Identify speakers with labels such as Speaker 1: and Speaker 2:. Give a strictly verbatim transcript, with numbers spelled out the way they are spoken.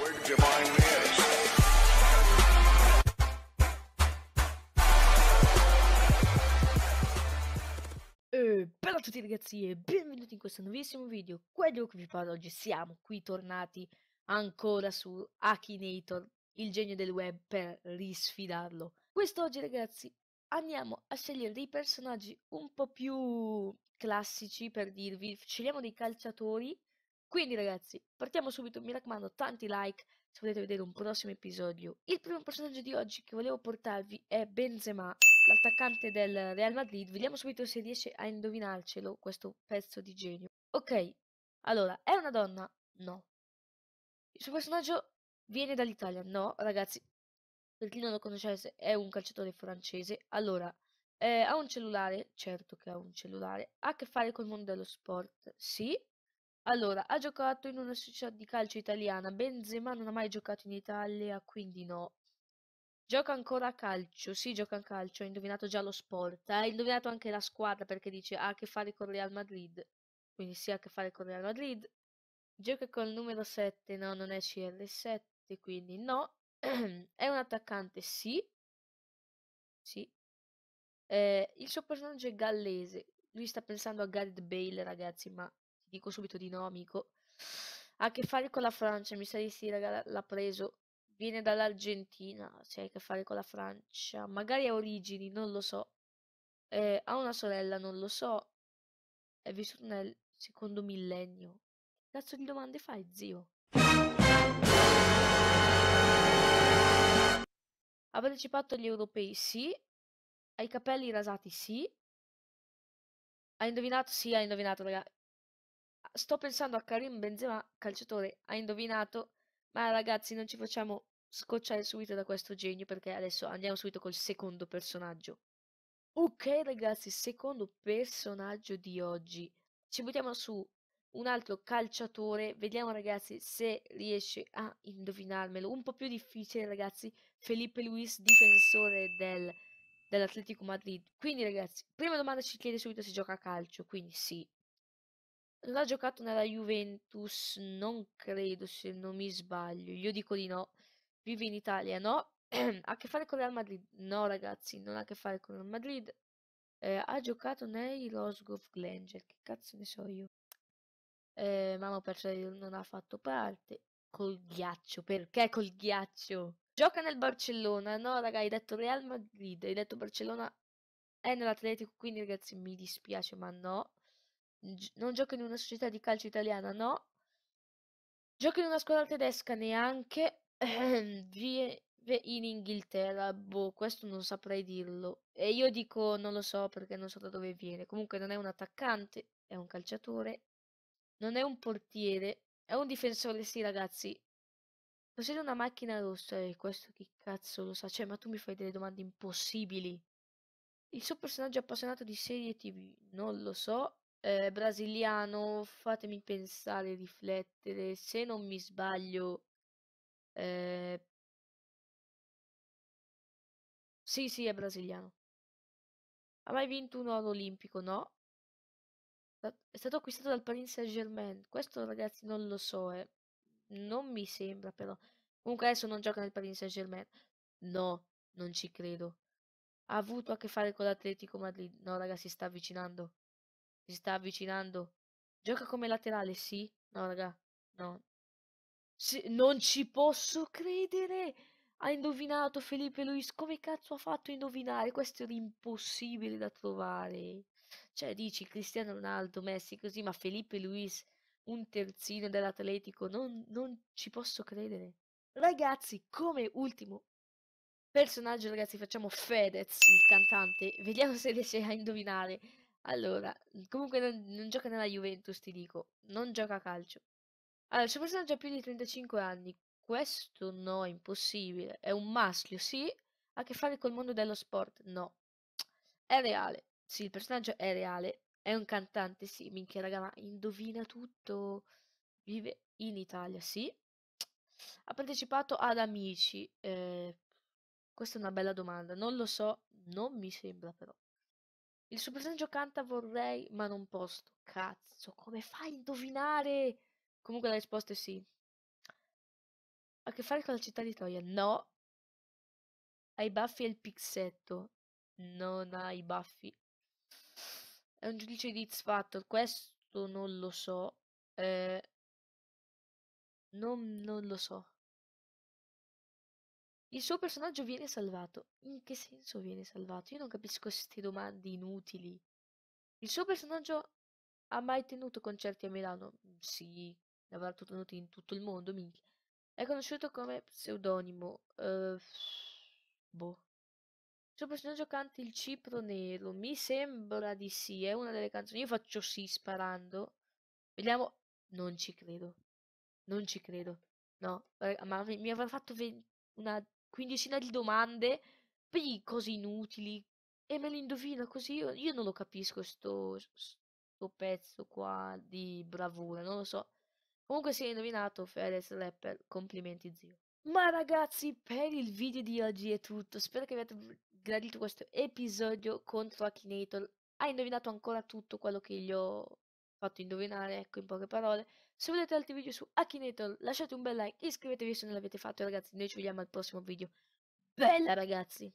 Speaker 1: Eh, bella a tutti ragazzi e benvenuti in questo nuovissimo video. Quello che vi parlo oggi, siamo qui tornati ancora su Akinator, il genio del web, per risfidarlo. Quest'oggi ragazzi andiamo a scegliere dei personaggi un po' più classici, per dirvi, scegliamo dei calciatori. Quindi ragazzi, partiamo subito, mi raccomando, tanti like se volete vedere un prossimo episodio. Il primo personaggio di oggi che volevo portarvi è Benzema, l'attaccante del Real Madrid. Vediamo subito se riesce a indovinarcelo questo pezzo di genio. Ok, allora, è una donna? No. Il suo personaggio viene dall'Italia? No, ragazzi, per chi non lo conoscesse, è un calciatore francese. Allora, eh, ha un cellulare? Certo che ha un cellulare. Ha a che fare col mondo dello sport? Sì. Allora, ha giocato in una società di calcio italiana. Benzema non ha mai giocato in Italia, quindi no. Gioca ancora a calcio? Sì, gioca a calcio. Ha indovinato già lo sport. Ha indovinato anche la squadra perché dice ha a che fare con Real Madrid. Quindi sì, ha a che fare con Real Madrid. Gioca col numero sette? No, non è C R sette, quindi no. È un attaccante? Sì. Sì. Eh, il suo personaggio è gallese. Lui sta pensando a Gareth Bale, ragazzi, ma ti dico subito di no, amico. Ha a che fare con la Francia, mi sa di sì, raga, l'ha preso. Viene dall'Argentina, se ha a che fare con la Francia. Magari ha origini, non lo so. Eh, ha una sorella, non lo so. È vissuto nel secondo millennio. Che cazzo di domande fai, zio? Ha partecipato agli europei? Sì. Ha i capelli rasati? Sì. Ha indovinato? Sì, ha indovinato, raga. Sto pensando a Karim Benzema, calciatore, ha indovinato, ma ragazzi non ci facciamo scocciare subito da questo genio perché adesso andiamo subito col secondo personaggio. Ok ragazzi, secondo personaggio di oggi. Ci buttiamo su un altro calciatore, vediamo ragazzi se riesce a indovinarmelo. Un po' più difficile ragazzi, Felipe Luis, difensore del, dell'Atletico Madrid. Quindi ragazzi, prima domanda ci chiede subito se gioca a calcio, quindi sì. Non ha giocato nella Juventus, non credo se non mi sbaglio. Io dico di no. Vive in Italia, no? Ha a che fare con Real Madrid? No, ragazzi, non ha a che fare con Real Madrid. Eh, ha giocato nei Roscoe Glanger, che cazzo ne so io. Eh, Mamma per non ha fatto parte. Col ghiaccio, perché col ghiaccio? Gioca nel Barcellona, no, raga, hai detto Real Madrid, hai detto Barcellona è nell'Atletico, quindi ragazzi mi dispiace, ma no. Gi- non gioca in una società di calcio italiana, no. Gioca in una squadra tedesca neanche. Vive in Inghilterra, boh, questo non saprei dirlo. E io dico non lo so perché non so da dove viene. Comunque non è un attaccante, è un calciatore. Non è un portiere, è un difensore, sì, ragazzi. Possiede una macchina rossa e questo chi cazzo lo sa? Cioè, ma tu mi fai delle domande impossibili. Il suo personaggio appassionato di serie T V, non lo so. È brasiliano, fatemi pensare, riflettere. Se non mi sbaglio, eh, sì, sì, è brasiliano. Ha mai vinto un oro olimpico? No. Sta- È stato acquistato dal Paris Saint-Germain. Questo, ragazzi, non lo so, eh. Non mi sembra, però. Comunque adesso non gioca nel Paris Saint-Germain. No, non ci credo. Ha avuto a che fare con l'Atletico Madrid. No, raga, si sta avvicinando. Si sta avvicinando. Gioca come laterale, sì? No, raga, no. Sì, non ci posso credere! Ha indovinato Felipe Luis. Come cazzo ha fatto a indovinare? Questo era impossibile da trovare. Cioè, dici Cristiano Ronaldo, Messi, così, ma Felipe Luis, un terzino dell'Atletico, non, non ci posso credere. Ragazzi, come ultimo personaggio, ragazzi, facciamo Fedez, il cantante. Vediamo se riesce a indovinare. Allora, comunque non, non gioca nella Juventus, ti dico. Non gioca a calcio. Allora, il suo personaggio ha più di trentacinque anni. Questo no, è impossibile. È un maschio, sì. Ha a che fare col mondo dello sport? No. È reale. Sì, il personaggio è reale. È un cantante, sì. Minchia, raga, ma indovina tutto. Vive in Italia, sì. Ha partecipato ad Amici. Eh, questa è una bella domanda. Non lo so, non mi sembra però. Il suo personaggio canta vorrei, ma non posso. Cazzo, come fai a indovinare? Comunque la risposta è sì. a che fare con la città di Troia? No. Ha i baffi e il pixetto. Non ha i baffi. È un giudice di X Factor. Questo non lo so. Eh, non, non lo so. Il suo personaggio viene salvato. In che senso viene salvato? Io non capisco queste domande inutili. Il suo personaggio ha mai tenuto concerti a Milano? Sì, ne avrà tenuti in tutto il mondo, minchia. È conosciuto come pseudonimo. eh, boh. Il suo personaggio canta il Cipro Nero. Mi sembra di sì. È una delle canzoni. Io faccio sì sparando. Vediamo. Non ci credo. Non ci credo. No, eh, ma mi, mi avrà fatto ve- una quindicina di domande per cose inutili e me le indovina così. Io, io non lo capisco sto, sto pezzo qua di bravura, non lo so. Comunque si è indovinato Fedez Rapper, complimenti zio. Ma ragazzi, per il video di oggi è tutto. Spero che abbiate gradito questo episodio contro Akinator. Ha indovinato ancora tutto quello che gli ho fatto indovinare, ecco, in poche parole. Se volete altri video su Akinator, lasciate un bel like, iscrivetevi se non l'avete fatto, ragazzi. Noi ci vediamo al prossimo video. Bella, ragazzi!